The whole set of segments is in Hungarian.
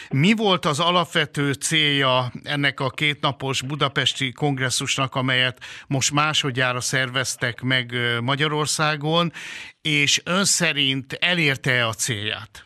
Mi volt az alapvető célja ennek a kétnapos budapesti kongresszusnak, amelyet most másodjára szerveztek meg Magyarországon, és ön szerint elérte a célját?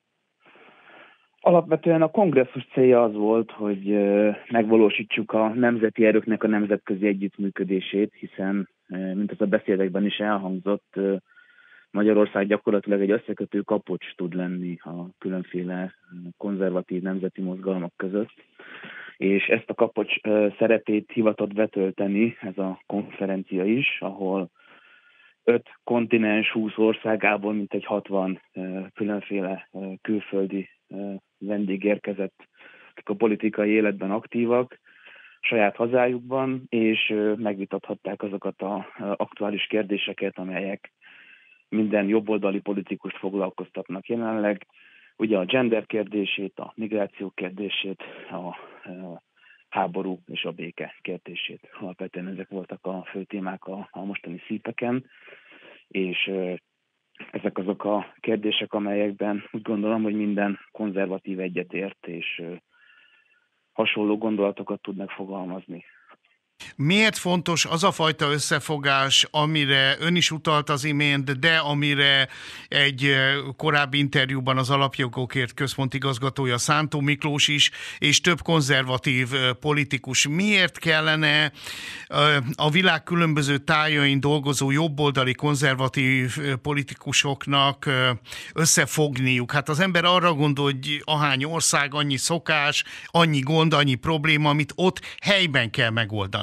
Alapvetően a kongresszus célja az volt, hogy megvalósítsuk a nemzeti erőknek a nemzetközi együttműködését, hiszen, mint az a beszédekben is elhangzott, Magyarország gyakorlatilag egy összekötő kapocs tud lenni a különféle konzervatív nemzeti mozgalmak között, és ezt a kapocs szerepét hivatott betölteni ez a konferencia is, ahol 5 kontinens, 20 országából mintegy 60 különféle külföldi vendég érkezett, akik a politikai életben aktívak, saját hazájukban, és megvitathatták azokat az aktuális kérdéseket, amelyek minden jobboldali politikust foglalkoztatnak jelenleg. Ugye a gender kérdését, a migráció kérdését, a háború és a béke kérdését. Alapvetően ezek voltak a fő témák a mostani szípeken, és ezek azok a kérdések, amelyekben úgy gondolom, hogy minden konzervatív egyetért, és hasonló gondolatokat tudnak fogalmazni. Miért fontos az a fajta összefogás, amire ön is utalt az imént, de amire egy korábbi interjúban az Alapjogokért Központ igazgatója Szántó Miklós is, és több konzervatív politikus? Miért kellene a világ különböző tájain dolgozó jobboldali konzervatív politikusoknak összefogniuk? Hát az ember arra gondol, hogy ahány ország, annyi szokás, annyi gond, annyi probléma, amit ott helyben kell megoldani.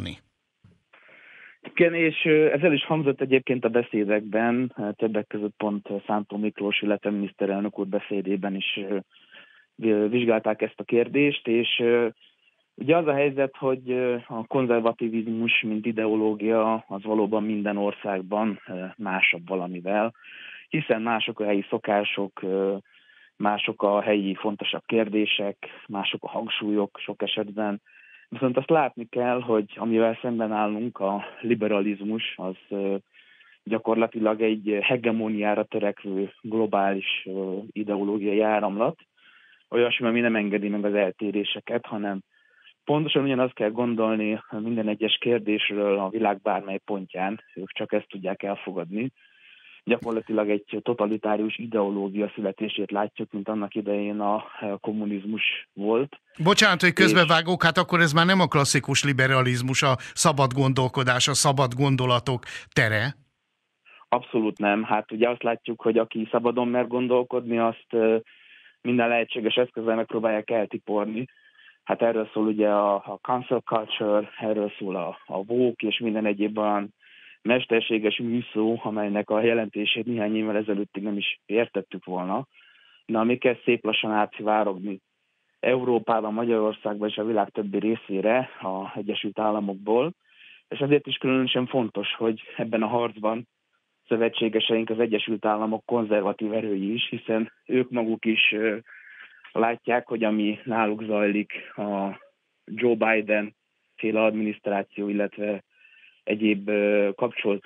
Igen, és ez el is hangzott egyébként a beszédekben, többek között pont Szántó Miklós, illetve miniszterelnök úr beszédében is vizsgálták ezt a kérdést, és ugye az a helyzet, hogy a konzervativizmus, mint ideológia, az valóban minden országban másabb valamivel, hiszen mások a helyi szokások, mások a helyi fontosabb kérdések, mások a hangsúlyok sok esetben. Viszont azt látni kell, hogy amivel szemben állunk, a liberalizmus, az gyakorlatilag egy hegemóniára törekvő globális ideológiai áramlat. Olyasmi, ami nem engedi meg az eltéréseket, hanem pontosan ugyanazt kell gondolni minden egyes kérdésről a világ bármely pontján, ők csak ezt tudják elfogadni. Gyakorlatilag egy totalitárius ideológia születését látjuk, mint annak idején a kommunizmus volt. Bocsánat, hogy közbevágok, hát akkor ez már nem a klasszikus liberalizmus, a szabad gondolkodás, a szabad gondolatok tere? Abszolút nem. Hát ugye azt látjuk, hogy aki szabadon mer gondolkodni, azt minden lehetséges eszközzel megpróbálják eltiporni. Hát erről szól ugye a cancel culture, erről szól a woke és minden egyéb olyan mesterséges műszó, amelynek a jelentését néhány évvel ezelőttig nem is értettük volna, de ami kezd szép lassan átszivárogni Európában, Magyarországban és a világ többi részére, az Egyesült Államokból, és ezért is különösen fontos, hogy ebben a harcban szövetségeseink az Egyesült Államok konzervatív erői is, hiszen ők maguk is látják, hogy ami náluk zajlik, a Joe Biden féle adminisztráció, illetve egyéb kapcsolt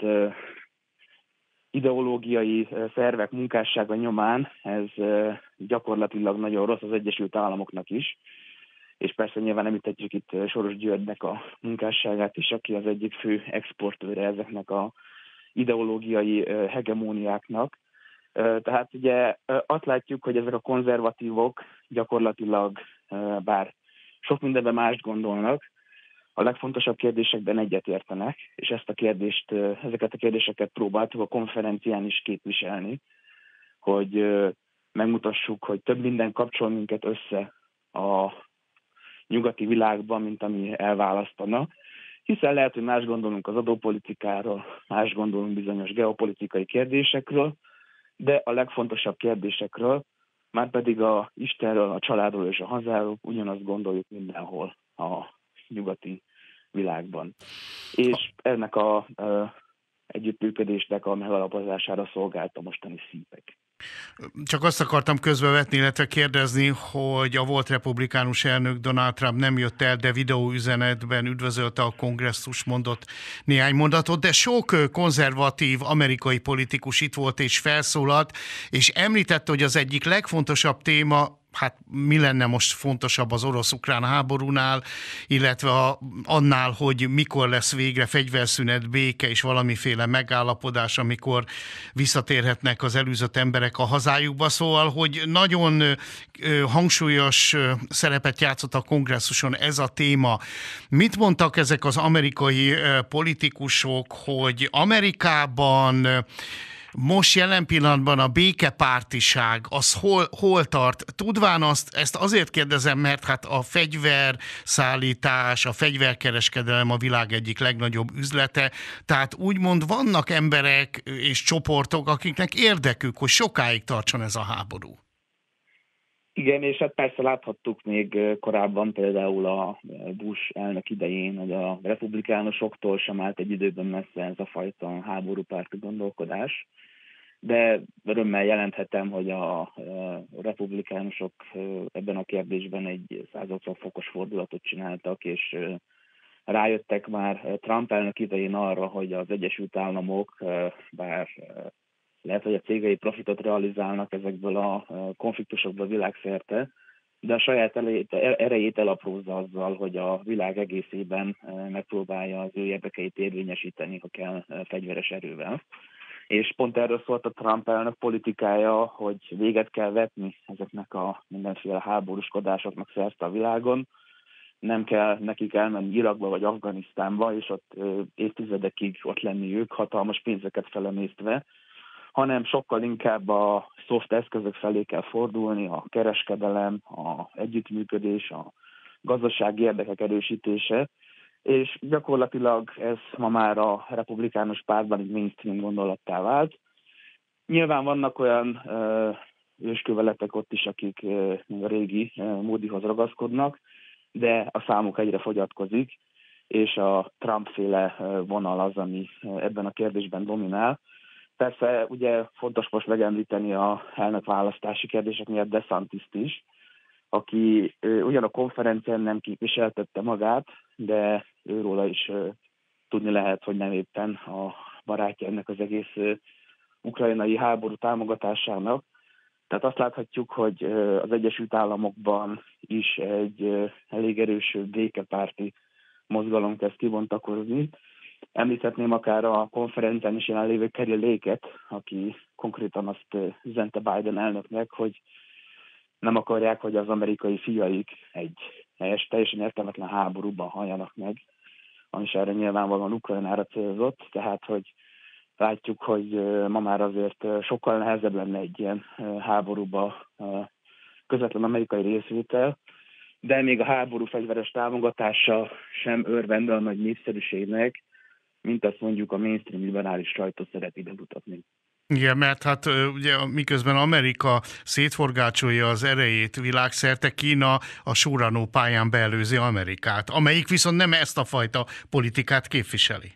ideológiai szervek munkássága nyomán, ez gyakorlatilag nagyon rossz az Egyesült Államoknak is, és persze nyilván említhetjük itt Soros Györgynek a munkásságát is, aki az egyik fő exportőre ezeknek a ideológiai hegemóniáknak. Tehát ugye azt látjuk, hogy ezek a konzervatívok gyakorlatilag, bár sok mindenben mást gondolnak, a legfontosabb kérdésekben egyetértenek, és ezeket a kérdéseket próbáltuk a konferencián is képviselni, hogy megmutassuk, hogy több minden kapcsol minket össze a nyugati világban, mint ami elválasztana, hiszen lehet, hogy más gondolunk az adópolitikáról, más gondolunk bizonyos geopolitikai kérdésekről, de a legfontosabb kérdésekről, márpedig a Istenről, a családról és a hazáról ugyanazt gondoljuk mindenhol a nyugati világban. És ennek a együttműködésnek a megalapozására szolgált a mostani szípek. Csak azt akartam közbevetni, illetve kérdezni, hogy a volt republikánus elnök Donald Trump nem jött el, de videóüzenetben üdvözölte a kongresszus, mondott néhány mondatot, de sok konzervatív amerikai politikus itt volt és felszólalt, és említette, hogy az egyik legfontosabb téma, hát mi lenne most fontosabb az orosz-ukrán háborúnál, illetve annál, hogy mikor lesz végre fegyverszünet, béke és valamiféle megállapodás, amikor visszatérhetnek az elűzött emberek a hazájukba. Szóval, hogy nagyon hangsúlyos szerepet játszott a kongresszuson ez a téma. Mit mondtak ezek az amerikai politikusok, hogy Amerikában most jelen pillanatban a békepártiság az hol tart? Tudván ezt azért kérdezem, mert hát a fegyverszállítás, a fegyverkereskedelem a világ egyik legnagyobb üzlete, tehát úgymond vannak emberek és csoportok, akiknek érdekük, hogy sokáig tartson ez a háború. Igen, és hát persze láthattuk még korábban például a Bush elnök idején, hogy a republikánusoktól sem állt egy időben messze ez a fajta háborúpárti gondolkodás, de örömmel jelenthetem, hogy a republikánusok ebben a kérdésben egy 180 fokos fordulatot csináltak, és rájöttek már Trump elnök idején arra, hogy az Egyesült Államok, bár lehet, hogy a cégei profitot realizálnak ezekből a konfliktusokból világszerte, de a saját erejét elaprózza azzal, hogy a világ egészében megpróbálja az ő érdekeit érvényesíteni, ha kell, fegyveres erővel. És pont erről szólt a Trump elnök politikája, hogy véget kell vetni ezeknek a mindenféle háborúskodásoknak szerte a világon. Nem kell nekik elmenni Irakba vagy Afganisztánba, és ott évtizedekig ott lenni ők, hatalmas pénzeket felemésztve, hanem sokkal inkább a soft eszközök felé kell fordulni, a kereskedelem, a együttműködés, a gazdasági érdekek erősítése, és gyakorlatilag ez ma már a republikánus pártban egy mainstream gondolattá vált. Nyilván vannak olyan ősköveletek ott is, akik a régi módihoz ragaszkodnak, de a számuk egyre fogyatkozik, és a Trump-féle vonal az, ami ebben a kérdésben dominál. Persze ugye fontos most megemlíteni a elnökválasztási kérdések miatt DeSantis-t is, aki ugyan a konferencián nem képviseltette magát, de őróla is tudni lehet, hogy nem éppen a barátja ennek az egész ukrajnai háború támogatásának. Tehát azt láthatjuk, hogy az Egyesült Államokban is egy elég erős békepárti mozgalom kezd kibontakozni. Említhetném akár a konferencián is jelenlévő Kerry Lake-et, aki konkrétan azt üzente Biden elnöknek, hogy nem akarják, hogy az amerikai fiaik egy teljesen értelmetlen háborúban halljanak meg, ami is erre nyilvánvalóan Ukrajnára célzott, tehát hogy látjuk, hogy ma már azért sokkal nehezebb lenne egy ilyen háborúba közvetlen amerikai részvétel, de még a háború fegyveres támogatása sem örvend a nagy népszerűségnek, mint azt mondjuk a mainstream liberális sajtó szereti bemutatni. Igen, mert hát ugye miközben Amerika szétforgácsolja az erejét világszerte, Kína a surranó pályán beelőzi Amerikát, amelyik viszont nem ezt a fajta politikát képviseli.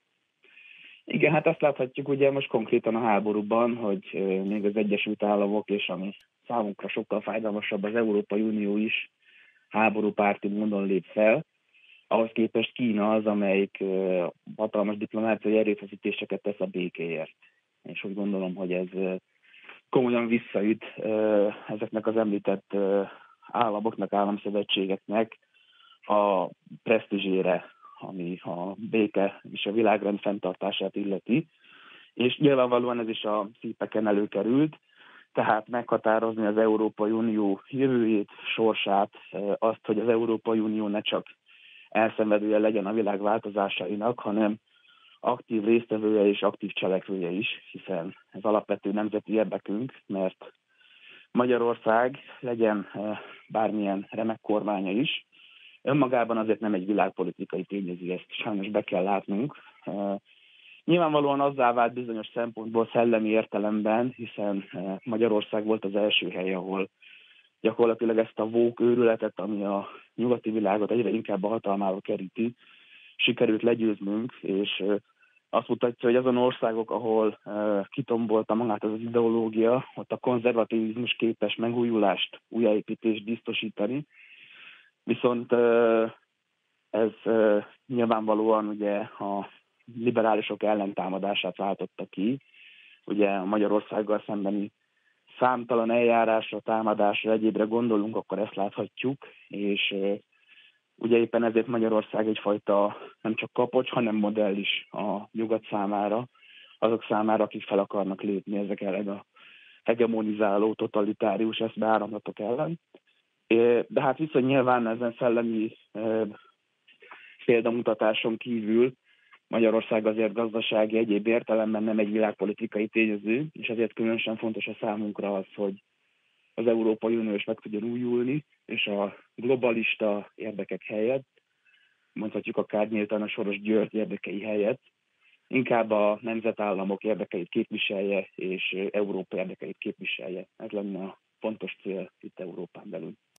Igen, hát azt láthatjuk ugye most konkrétan a háborúban, hogy még az Egyesült Államok, és ami számunkra sokkal fájdalmasabb, az Európai Unió is háborúpárti módon lép fel. Ahhoz képest Kína az, amelyik hatalmas diplomáciai erőfeszítéseket tesz a békéért. És úgy gondolom, hogy ez komolyan visszaüt ezeknek az említett államoknak, államszövetségeknek a presztízsére, ami a béke és a világrend fenntartását illeti. És nyilvánvalóan ez is a szípeken előkerült, tehát meghatározni az Európai Unió jövőjét, sorsát, azt, hogy az Európai Unió ne csak elszenvedője legyen a világ változásainak, hanem aktív résztvevője és aktív cselekvője is, hiszen ez alapvető nemzeti érdekünk, mert Magyarország legyen bármilyen remek kormánya is, önmagában azért nem egy világpolitikai tényező, ezt sajnos be kell látnunk. Nyilvánvalóan azzá vált bizonyos szempontból szellemi értelemben, hiszen Magyarország volt az első hely, ahol gyakorlatilag ezt a woke őrületet, ami a nyugati világot egyre inkább a hatalmába keríti, sikerült legyőznünk, és azt mutatja, hogy azon országok, ahol kitombolta magát az ideológia, ott a konzervativizmus képes megújulást, újjáépítést biztosítani. Viszont ez nyilvánvalóan ugye a liberálisok ellentámadását váltotta ki, ugye a Magyarországgal szembeni számtalan eljárásra, támadásra, egyébre gondolunk, akkor ezt láthatjuk, és ugye éppen ezért Magyarország egyfajta nem csak kapocs, hanem modell is a nyugat számára, azok számára, akik fel akarnak lépni ezek ellen a hegemonizáló, totalitárius eszbeáramlatok ellen. De hát viszont nyilván ezen szellemi példamutatáson kívül Magyarország azért gazdasági egyéb értelemben nem egy világpolitikai tényező, és ezért különösen fontos a számunkra az, hogy az Európai Unió is meg tudjon újulni, és a globalista érdekek helyett, mondhatjuk akár nyíltan a Soros György érdekei helyett, inkább a nemzetállamok érdekeit képviselje, és Európa érdekeit képviselje. Ez lenne a fontos cél itt Európán belül.